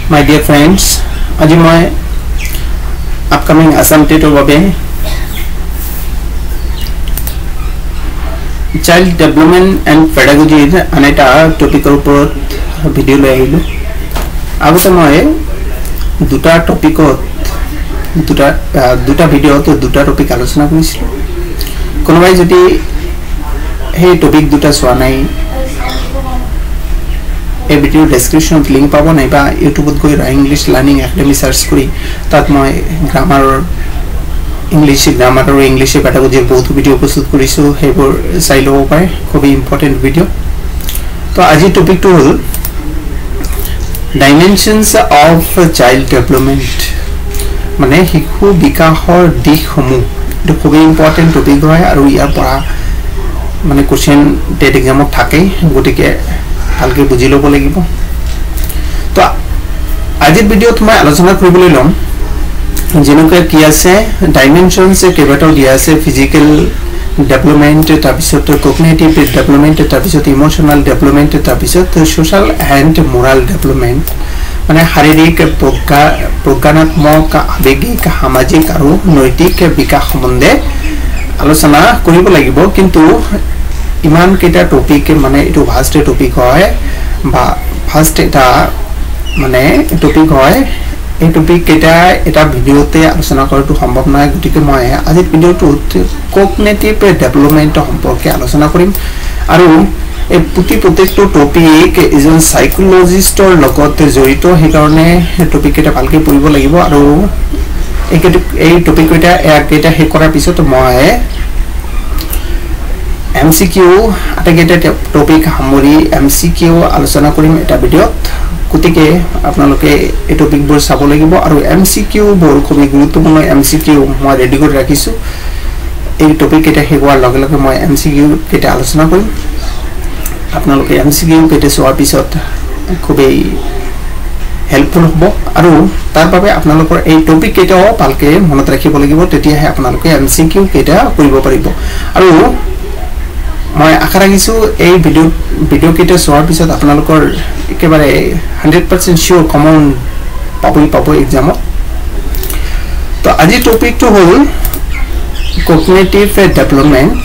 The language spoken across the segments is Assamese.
My dear friends, আজি মই আপকামিং আসাম টেটৰ বাবে চাইল্ড ডেভেলপমেন্ট এণ্ড পেডাগজিৰ আন এটা টপিকৰ ওপৰত ভিডিঅ' লৈ আহিলোঁ। আগতে মই দুটা টপিকত দুটা ভিডিঅ'ত দুটা টপিক আলোচনা কৰিছিলোঁ। কোনোবাই যদি সেই টপিক দুটা চোৱা নাই, এই ভিডিঅ'ৰ ডেছক্ৰিপশ্যনত লিংক পাব, নাইবা ইউটিউবত গৈ ইংলিছ লাৰ্ণিং একাডেমি চাৰ্চ কৰি তাত মই ইংলিছ গ্ৰামাৰ আৰু ইংলিছ পেডাগজিৰ বহুতো ভিডিঅ' প্ৰস্তুত কৰিছোঁ, সেইবোৰ চাই ল'ব পাৰে। খুবেই ইম্পৰ্টেণ্ট ভিডিঅ'। তো আজিৰ টপিকটো হ'ল ডাইমেনশ্যনছ অফ চাইল্ড ডেভেলপমেণ্ট, মানে শিশু বিকাশৰ দিশসমূহ। এইটো খুবেই ইম্পৰ্টেণ্ট টপিক হয় আৰু ইয়াৰ পৰা মানে কুৱেশ্যন টেট এক্সামত থাকেই, গতিকে ভালকৈ বুজি ল'ব লাগিব। তো আজিৰ ভিডিঅ'ত মই আলোচনা কৰিবলৈ ল'ম যেনেকৈ কি আছে ডাইমেনশ্যনছ কেইবাটাও দিয়া আছে। ফিজিকেল ডেভেলপমেণ্ট, তাৰপিছত কগনিটিভ ডেভেলপমেণ্ট, তাৰপিছত ইম'চনেল ডেভেলপমেণ্ট, তাৰপিছত ছ'চিয়েল এণ্ড ম'ৰাল ডেভেলপমেণ্ট, মানে শাৰীৰিক, প্ৰজ্ঞানাত্মক, আৱেগিক, সামাজিক আৰু নৈতিক বিকাশ সম্বন্ধে আলোচনা কৰিব লাগিব। কিন্তু ইমানকেইটা টপিক, মানে এইটো ফাৰ্ষ্ট টপিক হয় বা ফাৰ্ষ্ট এটা মানে টপিক হয়। এই টপিক কেইটা এটা ভিডিঅ'তে আলোচনা কৰাটো সম্ভৱ নহয়, গতিকে মই আজিৰ ভিডিঅ'টোত কগনিটিভ ডেভেলপমেণ্ট সম্পৰ্কে আলোচনা কৰিম। আৰু এই প্ৰত্যেকটো টপিক এজন চাইক'লজিষ্টৰ লগত জড়িত, সেইকাৰণে টপিক কেইটা ভালকৈ পঢ়িব লাগিব। আৰু এই টপিক কেইটা শেষ কৰাৰ পিছত মই MCQ আটাইকেইটা টপিক সামৰি MCQ আলোচনা কৰিম এটা ভিডিঅ'ত। গতিকে আপোনালোকে এই টপিকবোৰ চাব লাগিব। আৰু MCQবোৰ খুবেই গুৰুত্বপূৰ্ণ MCQ মই ৰেডি কৰি ৰাখিছোঁ। এই টপিক কেইটা শেষ হোৱাৰ লগে লগে মই MCQ কেইটা আলোচনা কৰিম। আপোনালোকে MCQ কেইটা চোৱাৰ পিছত খুবেই হেল্পফুল হ'ব। আৰু তাৰ বাবে আপোনালোকৰ এই টপিক কেইটাও ভালকৈ মনত ৰাখিব লাগিব, তেতিয়াহে আপোনালোকে MCQ কেইটা কৰিব পাৰিব। আৰু মই আশা ৰাখিছোঁ এই ভিডিঅ' কেইটা চোৱাৰ পিছত আপোনালোকৰ একেবাৰে 100% চিয়'ৰ কমন পাব এক্সামত। তো আজিৰ টপিকটো হ'ল কগনিটিভ ডেভেলপমেণ্ট।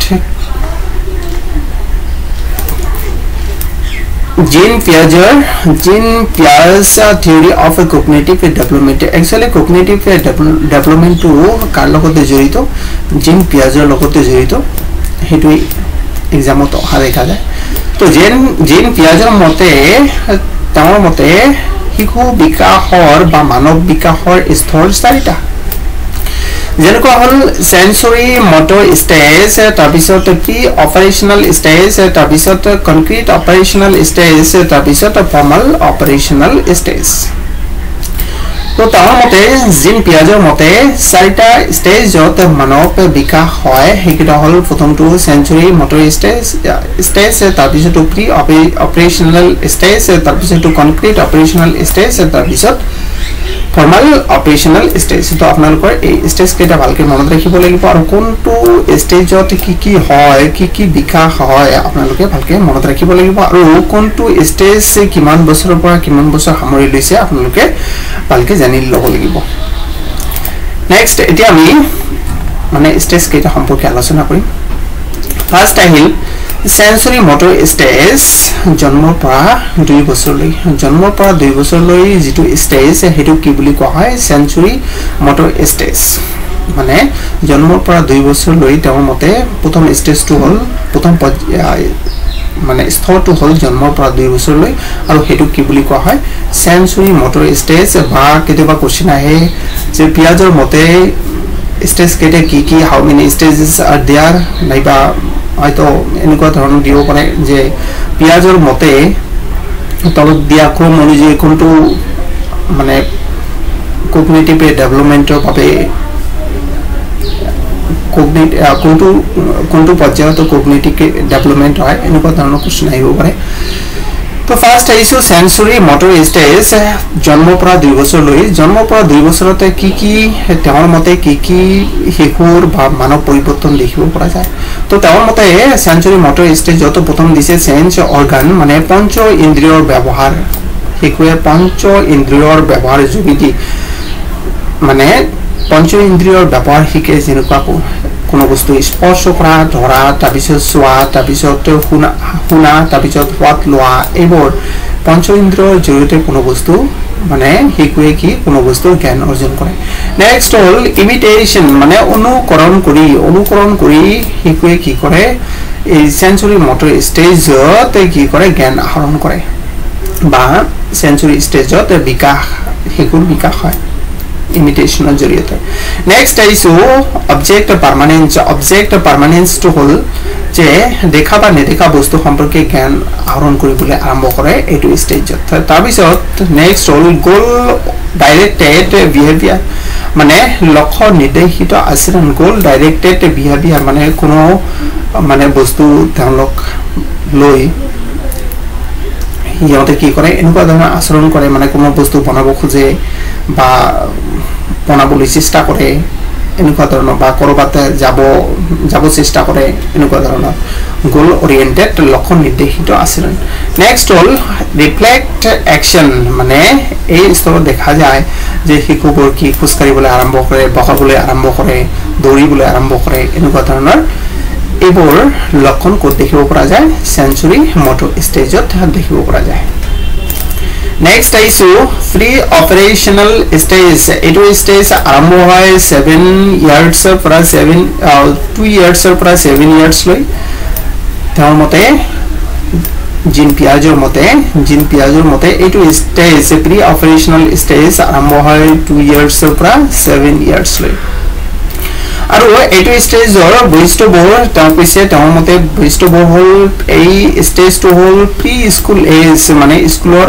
জিন পিয়াজ theory of cognitive development. Actually cognitive ডেভেলপমেণ্টটো কাৰ লগতে জড়িত? জিন পিয়াজৰ লগতে জড়িত, সেইটোৱেই এক্সামত অহা দেখা যায়। তো জিন পিয়াজৰ মতে, তেওঁৰ মতে শিশু বিকাশৰ বা মানৱ বিকাশৰ স্তৰ চাৰিটা, যেনেকুৱা হ'ল চেঞ্চৰী মটৰ ষ্টেজ, তাৰপিছত প্ৰি অপাৰেশ্যনেল ষ্টেজ, তাৰপিছত কনক্ৰিট অপাৰেশ্যনেল ষ্টেজ, তাৰপিছত ফৰ্মেল অপাৰেশ্যনেল ষ্টেজ। তো তেওঁৰ মতে, জিন পিয়াজৰ মতে চাৰিটা ষ্টেজত মানৱ বিকাশ হয়। সেইকেইটা হ'ল প্ৰথমটো চেঞ্চৰী মটৰ ষ্টেজ, তাৰপিছতো প্ৰি অপাৰেশ্যনেল ষ্টেজ, তাৰপিছতো কনক্ৰিট অপাৰেশ্যনেল ষ্টেজ, তাৰপিছত ফৰ্মেল অপাৰেশ্যনেল ষ্টেজ। তো আপোনালোকৰ এই ষ্টেজ কেইটা ভালকৈ মনত ৰাখিব লাগিব। আৰু কোনটো ষ্টেজত কি হয়, কি বিকাশ হয়, আপোনালোকে ভালকৈ মনত ৰাখিব লাগিব। আৰু কোনটো ষ্টেজ কিমান বছৰৰ পৰা কিমান বছৰ সামৰি লৈছে আপোনালোকে ভালকৈ জানি ল'ব লাগিব। নেক্সট এতিয়া আমি মানে ষ্টেজ কেইটা সম্পৰ্কে আলোচনা কৰিম। ফাৰ্ষ্ট আহিল চেঞ্চৰী মটৰ ষ্টেজ, জন্মৰ পৰা 2 বছৰলৈ যিটো ষ্টেজ, সেইটো কি বুলি কোৱা হয়? Sensory motor stage. মানে জন্মৰ পৰা 2 বছৰলৈ তেওঁৰ মতে প্ৰথম ষ্টেজটো হ'ল, প্ৰথম মানে স্তৰটো হ'ল জন্মৰ পৰা 2 বছৰলৈ, আৰু সেইটো কি বুলি কোৱা হয়? Sensory motor stage. বা কেতিয়াবা কুৱেশ্যন আহে যে পিয়াজৰ মতে ষ্টেজ কেইটা কি, how many stages are there, নাইবা হয়তো এনেকুৱা ধৰণৰ দিব পাৰে যে পিয়াজৰ মতে তলত দিয়া ক্ৰম অনুযায়ী কোনটো মানে কগনিটিভ ডেভেলপমেণ্টৰ বাবে কোনটো পৰ্যায়ত কগনিটিভ ডেভেলপমেণ্ট হয়, এনেকুৱা ধৰণৰ কুৱেশ্যন আহিব পাৰে। তো ফাৰ্ষ্ট আহিছোঁ চেঞ্চৰী মটৰ ষ্টেজ, জন্মৰ পৰা 2 বছৰলৈ। জন্মৰ পৰা 2 বছৰতে কি তেওঁৰ মতে কি শিশুৰ বা মানৱ পৰিৱৰ্তন দেখিব পৰা যায়। তো তেওঁৰ মতে চেঞ্চৰী মটৰ ষ্টেজত প্ৰথম দিছে চেঞ্জ অৰ্গান, মানে পঞ্চ ইন্দ্ৰিয়ৰ ব্যৱহাৰ। শিশুৱে পঞ্চ ইন্দ্ৰিয়ৰ ব্যৱহাৰ যোগেদি মানে পঞ্চ ইন্দ্ৰিয়ৰ ব্যৱহাৰ শিকে যেনেকুৱা কোনো বস্তু স্পৰ্শ কৰা ধৰা তাৰপিছত চোৱা তাৰপিছত শুনা তাৰপিছত সোৱাদ লোৱা এইবোৰ পঞ্চ ইন্দ্ৰিয়ৰ জৰিয়তে কোনো বস্তু মানে শিশুৱে কি কোনো বস্তুৰ জ্ঞান অৰ্জন কৰে নেক্সট হ'ল ইমিটেশন মানে অনুকৰণ কৰি শিশুৱে কি কৰে এই সেন্সৰি মোটৰ ষ্টেজত কি কৰে জ্ঞান আহৰণ কৰে বা সেন্সৰি ষ্টেজত শিশুৰ বিকাশ হয় ইমিটেশনৰ জৰিয়তে নেক্সট আইছো অবজেক্ট পাৰ্মানেন্স টু হল যে দেখা বা নেদেখা বস্তু সম্পৰ্কে জ্ঞান আহৰণ কৰিবলৈ আৰম্ভ কৰে এইটো ষ্টেজত তাৰপিছত নেক্সট হল গোল ডাইৰেক্টেড বিহেভিয়াৰ মানে লক্ষ্য নিৰ্দেশিত আচৰণ গোল ডাইৰেক্টেড বিহেভিয়াৰ মানে কোনো মানে বস্তু তেওঁলোক লৈ সিহঁতে কি কৰে এনেকুৱা ধৰণৰ আচৰণ কৰে মানে কোনো বস্তু বনাব খোজে বা বনাবলৈ চেষ্টা কৰে এনেকুৱা ধৰণৰ বা কৰবাতে যাব চেষ্টা কৰে এনেকুৱা ধৰণৰ গোল ওৰিয়েন্টেড লক্ষ্য নিৰ্দেশিত আচৰণ নেক্সট হল ৰিফ্লেক্ট একচন মানে এই স্তৰত দেখা যায় যে শিশুবোৰ কি খোজ কাঢ়িবলৈ আৰম্ভ কৰে বহাবলৈ আৰম্ভ কৰে দৌৰিবলৈ আৰম্ভ কৰে এনেকুৱা ধৰণৰ এইবোৰ লক্ষণ ক'ত দেখিব পৰা যায় সেন্সৰি মোটৰ ষ্টেজত দেখিব পৰা যায় নেক্সট আইছো ফ্ৰী অপাৰেশনাল ষ্টেজ এইটো ষ্টেজ আৰম্ভ হয় 7 ইয়াৰ্ছৰ পৰা 2 ইয়াৰ্ছৰ পৰা 7 ইয়াৰ্ছ লৈ তেওঁৰ মতে জিন পিয়াজৰ মতে এইটো ষ্টেজ প্ৰি অপাৰেশনাল ষ্টেজ আৰম্ভ হয় 2 ইয়াৰ্ছৰ পৰা 7 ইয়াৰ্ছ লৈ আৰু এইটো ষ্টেজৰ বৈশিষ্ট্যবোৰ তেওঁ কৈছে তেওঁৰ মতে বৈশিষ্ট্যবোৰ হ'ল এই ষ্টেজটো হ'ল প্ৰি স্কুল এজ মানে স্কুলৰ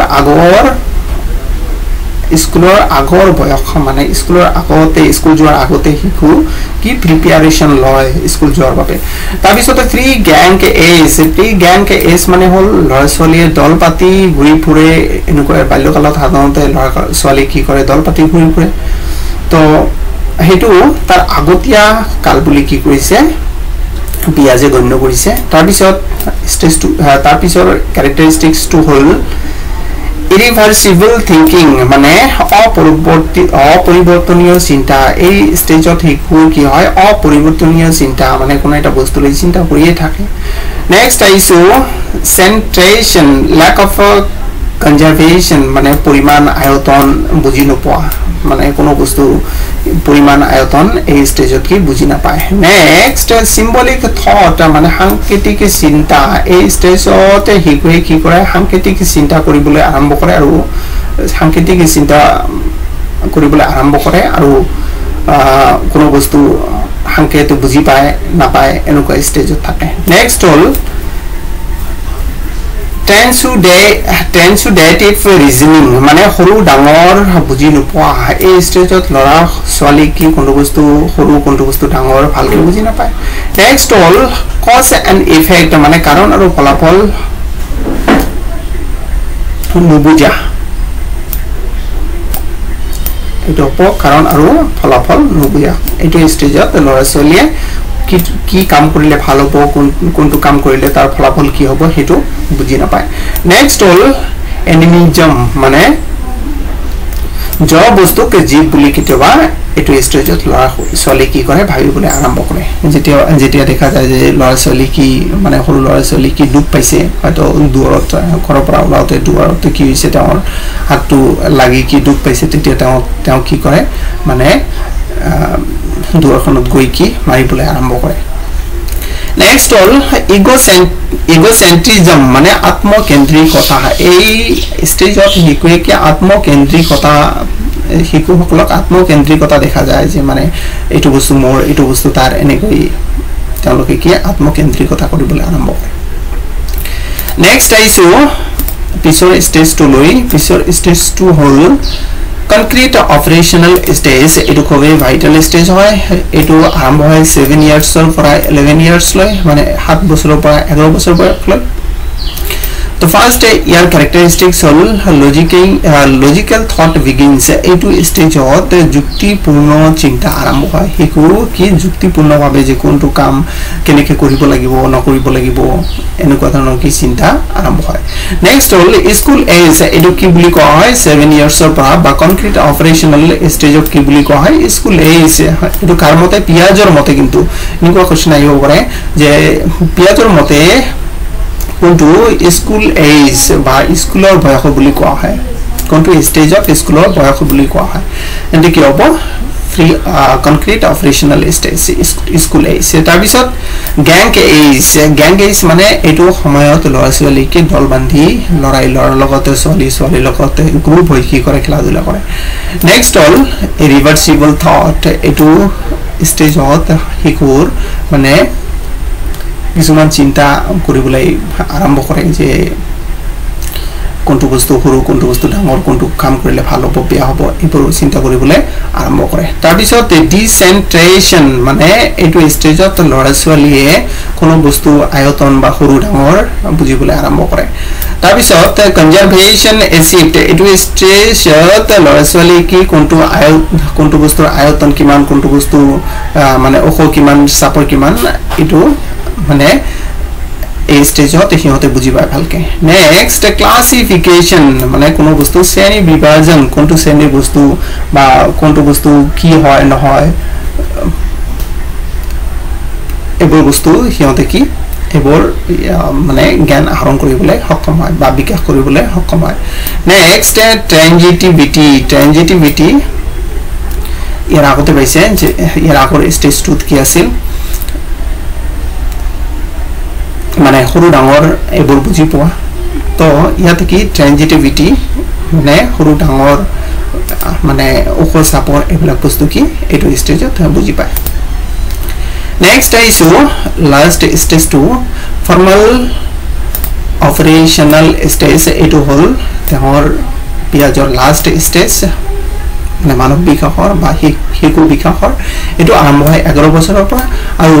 আগৰ বয়স মানে স্কুল যোৱাৰ আগতে শিশু কি প্ৰিপাৰেচন লয় স্কুল যোৱাৰ বাবে তাৰপিছতে প্ৰি গ্যাং এজ মানে হ'ল ল'ৰা ছোৱালীয়ে দল পাতি ঘূৰি ফুৰে এনেকুৱা বাল্যকালত সাধাৰণতে ল'ৰা ছোৱালী কি কৰে দল পাতি ঘূৰি ফুৰে তো হেতু তাৰ আগতীয়া কাল বুলি কি কৰিছে পিয়াজে গণ্য কৰিছে তাৰপিছত ষ্টেজটো তাৰপিছৰ ক্যাৰেক্টাৰিষ্টিক্সটো হ'ল ইৰিভাৰ্সিবল থিংকিং মানে অপৰিৱৰ্তনীয় চিন্তা এই ষ্টেজত শিশুৰ কি হয় অপৰিৱৰ্তনীয় চিন্তা মানে কোনো এটা বস্তু লৈ চিন্তা কৰিয়ে থাকে নেক্সট আইছো সেন্ট্ৰেশন ল্যাক অফ কনজাৰ্ভেশন মানে পৰিমাণ আয়তন বুজি নোপোৱা মানে কোনো বস্তু পৰিমাণ আয়তন এই ষ্টেজত কি বুজি নাপায় নেক্সট সিম্বলিক থট মানে সাংকেতিক চিন্তা এই ষ্টেজত শিশুৱে কি কৰে সাংকেতিক চিন্তা কৰিবলৈ আৰম্ভ কৰে আৰু কোনো বস্তু সাংকেত বুজি পায় নাপায় এনেকুৱা ষ্টেজত থাকে নেক্সট হ'ল ট্ৰেন্সুডেটিভ ৰিজনিং মানে সৰু ডাঙৰ বুজি নোপোৱা এই ষ্টেজত ল'ৰা ছোৱালী কি কোনো বস্তু সৰু কোনটো বস্তু ডাঙৰ ভালকৈ বুজি নাপায় নেক্সট হ'ল কজ এণ্ড ইফেক্ট মানে কাৰণ আৰু ফলাফল নুবুজা এইটো কাৰণ আৰু ফলাফল নুবুজা এইটো ষ্টেজত ল'ৰা ছোৱালীয়ে কি কাম কৰিলে ভাল হ'ব কোনটো কাম কৰিলে তাৰ ফলাফল কি হ'ব হেতু বুজি নাপায় নেক্সট হল এনিমিজম মানে জড় বস্তুক জীৱ বুলি কেতিয়াবা এইটো ষ্টেজত ল'ৰা ছোৱালী কি কৰে ভাবিবলৈ আৰম্ভ কৰে যেতিয়া দেখা যায় যে ল'ৰা ছোৱালী কি মানে সৰু ল'ৰা ছোৱালী কি দুখ পাইছে হয়তো দূৰত ঘৰৰ পৰা ওলাওতে দূৰতে কি হৈছে তেওঁৰ হাতটো লাগি কি দুখ পাইছে তেতিয়া তেওঁ কি কৰে মানে দূৰখনত গৈ কি মাৰিবলৈ আৰম্ভ কৰে নেক্সট হল ইগোচেন্ট্ৰিজম মানে আত্মকেন্দ্ৰিকতা এই ষ্টেজত শিশুৱে কি আত্মকেন্দ্ৰিকতা শিশুসকলক আত্মকেন্দ্ৰিকতা দেখা যায় যে মানে এইটো বস্তু মোৰ এইটো বস্তু তাৰ এনেকৈ তেওঁলোকে কি আত্মকেন্দ্ৰিকতা কৰিবলৈ আৰম্ভ কৰে নেক্সট আইছো পিছৰ ষ্টেজটো হ'ল কনক্ৰিট অপাৰেশনাল ষ্টেজ এইটো খুবেই ভাইটাল ষ্টেজ হয় এইটো আৰম্ভ হয় 7 ইয়াৰ্ছৰ পৰা 11 ইয়াৰ্ছ লৈ মানে 7 বছৰৰ পৰা 11 বছৰ বয়সলৈ তো ফার্স্ট ইয়ার ক্যারেক্টারিস্টিক্স হল লজিক্যাল থট বিগিনস এইটো স্টেজত যুক্তিপূর্ণ চিন্তা আৰম্ভ হয় হেকু কি যুক্তিপূৰ্ণভাৱে যে কোনটো কাম কেনেকৈ কৰিব লাগিব নকৰিব লাগিব এনেকুৱা ধৰণৰ কি চিন্তা আৰম্ভ হয় নেক্সট হল স্কুল এজ এইটো কি বুলি কোৱা হয় 7 ইয়াৰ্ছৰ পৰা বা কনক্ৰিট অপাৰেশনাল স্টেজক কি বুলি কোৱা হয় স্কুল এজ এইটো কাৰ মতে পিয়াজৰ মতে কিন্তু এনেকুৱা কোৱেশ্চন আহিব পাৰে যে পিয়াজৰ মতে কোনটো স্কুল এজ বা স্কুলৰ বয়স বুলি কোৱা হয় কোনটো স্টেজ অফ স্কুলৰ বয়স বুলি কোৱা হয় এন্ড কি হ'ব free concrete operational stage school age তাৰ পিছত gang age মানে এটো সময়ত লৰা ছোৱালী কি দল বান্ধি লৰাই লৰাৰ লগতে ছোৱালী লগতে গ্ৰুপ হৈ কি কৰে খেলা ধুলা কৰে নেক্সট হল ৰিভাৰ্সিবল থট এটো ষ্টেজত হিকুৰ মানে কিছুমান চিন্তা কৰিবলৈ আৰম্ভ কৰে যে কোনটো বস্তু সৰু কোনটো বস্তু ডাঙৰ কোনটো কাম কৰিলে ভাল হ'ব বেয়া হ'ব এইবোৰ চিন্তা কৰিবলৈ আৰম্ভ কৰে তাৰ পিছত ডিসেন্ট্ৰেশন মানে এইটো ষ্টেজত লৰা ছোৱালীয়ে কোনো বস্তু আয়তন বা সৰু ডাঙৰ বুজিবলৈ আৰম্ভ কৰে তাৰ পিছত কনজাৰভেশন এচিড এইটো ষ্টেজত লৰা ছোৱালী কি কোনটো বস্তুৰ আয়তন কিমান কোনটো বস্তু মানে ওখ কিমান চাপৰ কিমান এইটো মানে এই স্টেজত হিহতে বুজি পায় ভালকে নেক্সট ক্লাসিফিকেশন মানে কোনো বস্তু শ্ৰেণী বিভাজন কোনটো শ্ৰেণীৰ বস্তু বা কোনটো বস্তু কি হয় নহয় এইবোৰ বস্তু হিহতে কি এইবোৰ মানে জ্ঞান আহৰণ কৰিবলৈ সক্ষম হয় বা বিকাশ কৰিবলৈ সক্ষম হয় নেক্সট ট্ৰেনজিটিভিটি ইয়াৰ আগতে পাইছে যে ইয়াৰ আগৰ স্টেজ 2 কি আছিল মানে সৰু ডাঙৰ এইবোৰ বুজি পোৱা তো ইয়াত কি ট্ৰেনজিটিভিটি মানে সৰু ডাঙৰ মানে ওখ চাপৰ এইবিলাক বস্তু কি এইটো ষ্টেজত বুজি পায় নেক্সট আইছো last stage 2 formal operational stage এইটো হল তেওঁৰ পিয়াজৰ লাষ্ট স্টেজ মানে মানৱ বিকাশৰ বা শিশু বিকাশৰ এইটো আৰম্ভ হয় 11 বছৰৰ পৰা আৰু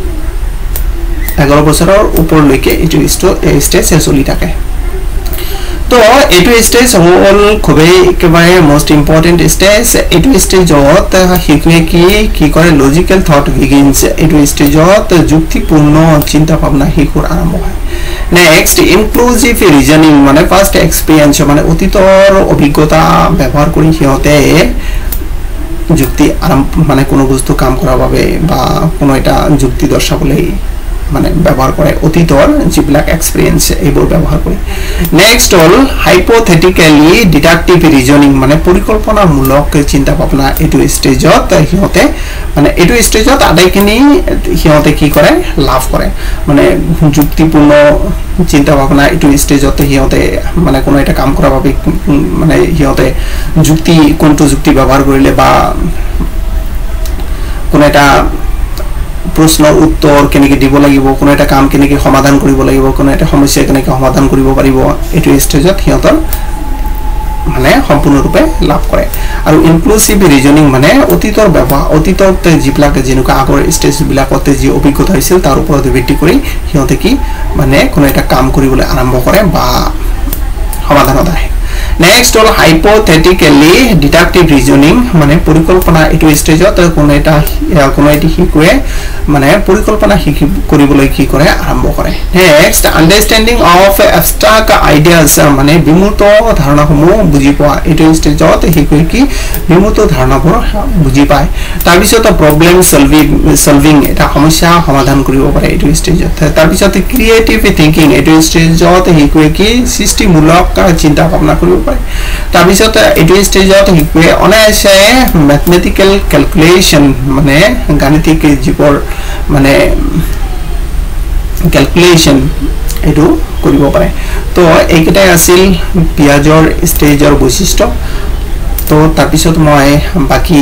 11 বছৰৰ ওপৰলৈকে এইটো স্টেজ চলি থাকে তো এইটো স্টেজ হল খুবেই একেবাৰে মোস্ট ইম্পৰ্টেন্ট স্টেজ এইটো স্টেজত শিশুৱে কি কৰে লজিক্যাল থট বিগিনস এইটো স্টেজত যুক্তিপূৰ্ণ চিন্তা ভাৱনা শিশুৰ আৰম্ভ হয় নেক্সট ইনক্লুসিভ ৰিজনিং মানে ফাৰ্স্ট এক্সপেৰিয়েন্স মানে অতীতৰ অভিজ্ঞতা ব্যৱহাৰ কৰি সিহঁতে যুক্তি মানে কোনো বস্তু কাম কৰাৰ বাবে বা কোনো এটা যুক্তি দৰ্শাবলৈ মানে ব্যবহার করে অতীতৰ যিবিলাক এক্সপেৰিয়েন্স এইবোৰ ব্যবহার কৰি নেক্সট হল হাইপোথেটিক্যালি ডিডাক্টিভ ৰিজনিং মানে পৰিকল্পনামূলক চিন্তা ভাৱনা এইটো স্টেজত হিহতে মানে এইটো স্টেজত আটাইখিনি হিহতে কি কৰে লাভ কৰে মানে যুক্তিপূৰ্ণ চিন্তা ভাৱনা এইটো স্টেজত হিহতে মানে কোনো এটা কাম কৰাৰ বাবে মানে হিহতে কোনটো যুক্তি ব্যবহার কৰিলে বা কোনো এটা প্ৰশ্নৰ উত্তৰ কেনেকৈ দিব লাগিব কোনো এটা কাম কেনেকৈ সমাধান কৰিব লাগিব কোনো এটা সমস্যা কেনেকৈ সমাধান কৰিব পাৰিব এইটো ষ্টেজত হিয়তৰ মানে সম্পূৰ্ণৰূপে লাভ কৰে আৰু ইনক্লুসিভ ৰিজনিং মানে অতীতত যিবিলাক যেনেকুৱা আগৰ ষ্টেজ বিলাকতে যি অভিজ্ঞতা হৈছিল তাৰ ওপৰত ভিত্তি কৰি হিয়তে কি মানে কোনো এটা কাম কৰিবলৈ আৰম্ভ কৰে বা সমাধানত আহে নেক্সট হল হাইপোথেটিক্যালি ডিডাক্টিভ ৰিজনিং মানে পৰিকল্পনা এইটো ষ্টেজত কোনো এটা শিশুৱে মানে পৰিকল্পনা কৰিবলৈ কি কৰে আৰম্ভ কৰে next understanding of abstract ideas মানে বিমূৰ্ত ধাৰণাসমূহ বুজি পোৱা এইটো ষ্টেজত শিশুৱে কি বিমূৰ্ত ধাৰণাবোৰ বুজি পায় তাৰ পিছত প্ৰবলেম সলভিং এটা সমস্যা সমাধান কৰিব পাৰে এইটো ষ্টেজত তাৰ পিছত ক্ৰিয়েটিভ থিংকিং এইটো ষ্টেজত শিশুৱে কি সৃষ্টিমূলক চিন্তা ভাৱনা কৰিব পাৰে তাৰ পিছত এইটো ষ্টেজত শিশুৱে অনায়াসে ম্যাথমেটিক্যাল ক্যালকুলেশন মানে গাণিতিক যিবোৰ মানে ক্যালকুলেশন এইটো কৰিব পাৰে তো এইকেইটাই আছিল পিয়াজৰ ষ্টেজৰ বৈশিষ্ট্য তো তাৰ পিছত মই বাকি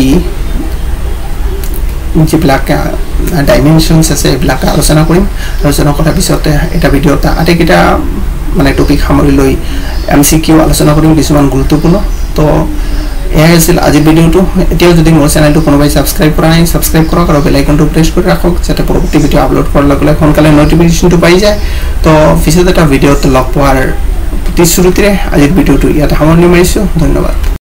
যিবিলাক ডাইমেনশনস আছে এইবিলাক আলোচনা কৰিম আলোচনা কৰাৰ পিছত এটা ভিডিঅ'ত আটাইকেইটা মানে টপিক সামৰি লৈ MCQ আলোচনা কৰিম কিছুমান গুৰুত্বপূৰ্ণ তো এয়া আছিল আজিৰ ভিডিঅ'টো এতিয়াও যদি মোৰ চেনেলটো কোনোবাই সাবস্ক্ৰাইব কৰা নাই সাবস্ক্ৰাইব কৰক আৰু বেল আইকনটো প্ৰেছ কৰি ৰাখক যাতে পৰৱৰ্তী ভিডিঅ' আপলোড কৰাৰ লগে লগে সোনকালে নটিফিকেশনটো পাই যায় তো পিছত এটা ভিডিঅ'ত লগ পোৱাৰ প্ৰতিশ্ৰুতিৰে আজিৰ ভিডিঅ'টো ইয়াতে সামৰণি মাৰিছো ধন্যবাদ